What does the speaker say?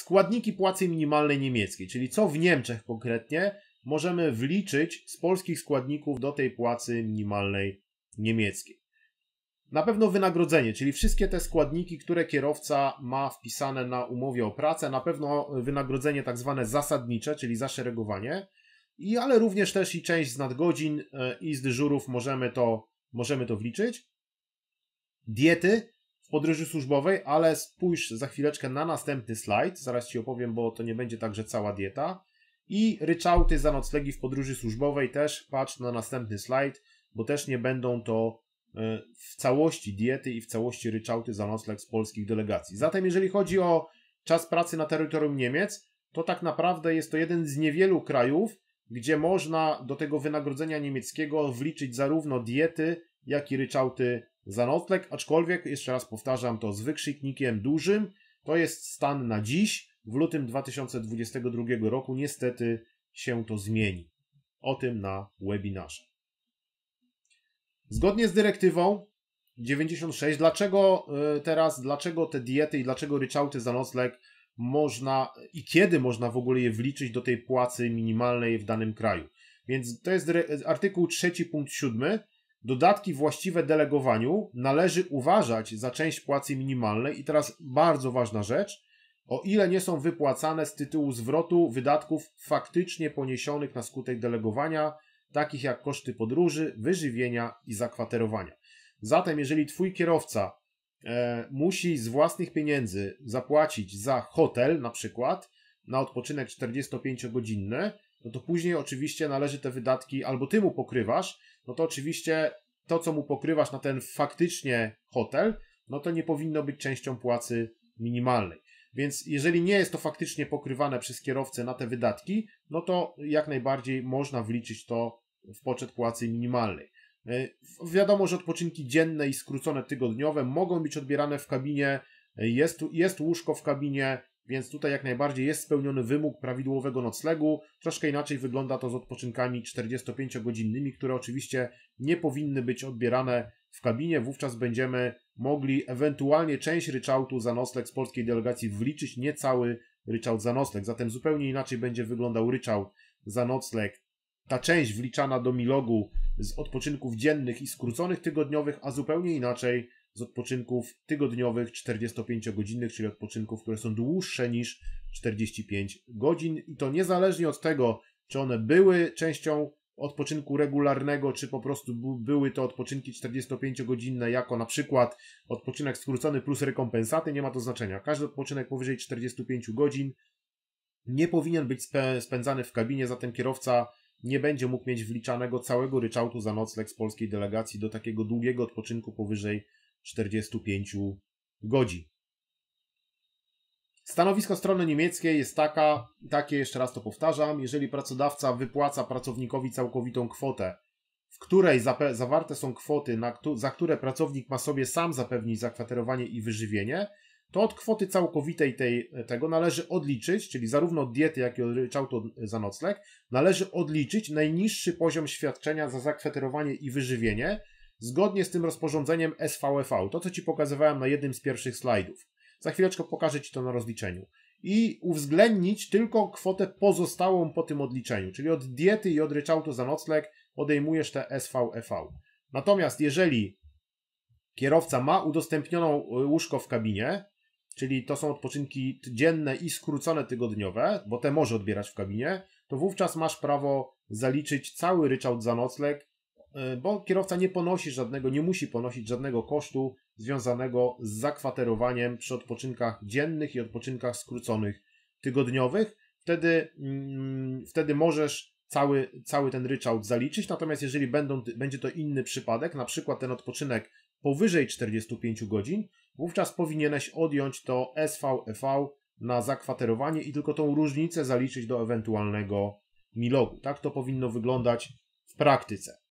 składniki płacy minimalnej niemieckiej, czyli co w Niemczech konkretnie możemy wliczyć z polskich składników do tej płacy minimalnej niemieckiej. Na pewno wynagrodzenie, czyli wszystkie te składniki, które kierowca ma wpisane na umowie o pracę, na pewno wynagrodzenie tak zwane zasadnicze, czyli zaszeregowanie, ale również też i część z nadgodzin i z dyżurów możemy to wliczyć. Diety w podróży służbowej, ale spójrz za chwileczkę na następny slajd, zaraz Ci opowiem, bo to nie będzie tak, że cała dieta. I ryczałty za noclegi w podróży służbowej też patrz na następny slajd, bo też nie będą to w całości diety i w całości ryczałty za nocleg z polskich delegacji. Zatem jeżeli chodzi o czas pracy na terytorium Niemiec, to tak naprawdę jest to jeden z niewielu krajów, gdzie można do tego wynagrodzenia niemieckiego wliczyć zarówno diety, jak i ryczałty za nocleg, aczkolwiek, jeszcze raz powtarzam to z wykrzyknikiem dużym, to jest stan na dziś, w lutym 2022 roku niestety się to zmieni. O tym na webinarze. Zgodnie z dyrektywą 96, dlaczego te diety i dlaczego ryczałty za nocleg można i kiedy można w ogóle je wliczyć do tej płacy minimalnej w danym kraju? Więc to jest artykuł 3 punkt 7. Dodatki właściwe delegowaniu należy uważać za część płacy minimalnej i teraz bardzo ważna rzecz, o ile nie są wypłacane z tytułu zwrotu wydatków faktycznie poniesionych na skutek delegowania, takich jak koszty podróży, wyżywienia i zakwaterowania. Zatem jeżeli Twój kierowca musi z własnych pieniędzy zapłacić za hotel na przykład na odpoczynek 45-godzinny, no to później oczywiście należy te wydatki albo Ty mu pokrywasz, no to oczywiście to, co mu pokrywasz na ten faktycznie hotel, no to nie powinno być częścią płacy minimalnej. Więc jeżeli nie jest to faktycznie pokrywane przez kierowcę na te wydatki, no to jak najbardziej można wliczyć to w poczet płacy minimalnej. Wiadomo, że odpoczynki dzienne i skrócone tygodniowe mogą być odbierane w kabinie, jest łóżko w kabinie, więc tutaj jak najbardziej jest spełniony wymóg prawidłowego noclegu. Troszkę inaczej wygląda to z odpoczynkami 45-godzinnymi, które oczywiście nie powinny być odbierane w kabinie. Wówczas będziemy mogli ewentualnie część ryczałtu za nocleg z polskiej delegacji wliczyć, nie cały ryczałt za nocleg. Zatem zupełnie inaczej będzie wyglądał ryczałt za nocleg. Ta część wliczana do milogu z odpoczynków dziennych i skróconych tygodniowych, a zupełnie inaczej z odpoczynków tygodniowych 45-godzinnych, czyli odpoczynków, które są dłuższe niż 45 godzin. I to niezależnie od tego, czy one były częścią odpoczynku regularnego, czy po prostu były to odpoczynki 45-godzinne jako na przykład odpoczynek skrócony plus rekompensaty, nie ma to znaczenia. Każdy odpoczynek powyżej 45 godzin nie powinien być spędzany w kabinie, zatem kierowca nie będzie mógł mieć wliczanego całego ryczałtu za nocleg z polskiej delegacji do takiego długiego odpoczynku powyżej 45 godzin. Stanowisko strony niemieckiej jest takie, jeszcze raz to powtarzam, jeżeli pracodawca wypłaca pracownikowi całkowitą kwotę, w której zawarte są kwoty, za które pracownik ma sobie sam zapewnić zakwaterowanie i wyżywienie, to od kwoty całkowitej tego należy odliczyć, czyli zarówno od diety, jak i od ryczałtu za nocleg, należy odliczyć najniższy poziom świadczenia za zakwaterowanie i wyżywienie, zgodnie z tym rozporządzeniem SVFV, to co Ci pokazywałem na jednym z pierwszych slajdów. Za chwileczkę pokażę Ci to na rozliczeniu. I uwzględnić tylko kwotę pozostałą po tym odliczeniu, czyli od diety i od ryczałtu za nocleg odejmujesz te SVFV. Natomiast jeżeli kierowca ma udostępnioną łóżko w kabinie, czyli to są odpoczynki dzienne i skrócone tygodniowe, bo te może odbierać w kabinie, to wówczas masz prawo zaliczyć cały ryczałt za nocleg, bo kierowca nie musi ponosić żadnego kosztu związanego z zakwaterowaniem przy odpoczynkach dziennych i odpoczynkach skróconych tygodniowych. Wtedy możesz cały ten ryczałt zaliczyć, natomiast jeżeli będzie to inny przypadek, na przykład ten odpoczynek powyżej 45 godzin, wówczas powinieneś odjąć to SVFV na zakwaterowanie i tylko tą różnicę zaliczyć do ewentualnego milogu. Tak to powinno wyglądać w praktyce.